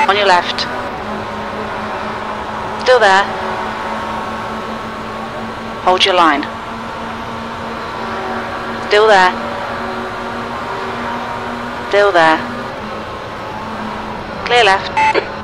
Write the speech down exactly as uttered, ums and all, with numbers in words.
On your left. Still there. Hold your line. Still there. Still there. Clear left.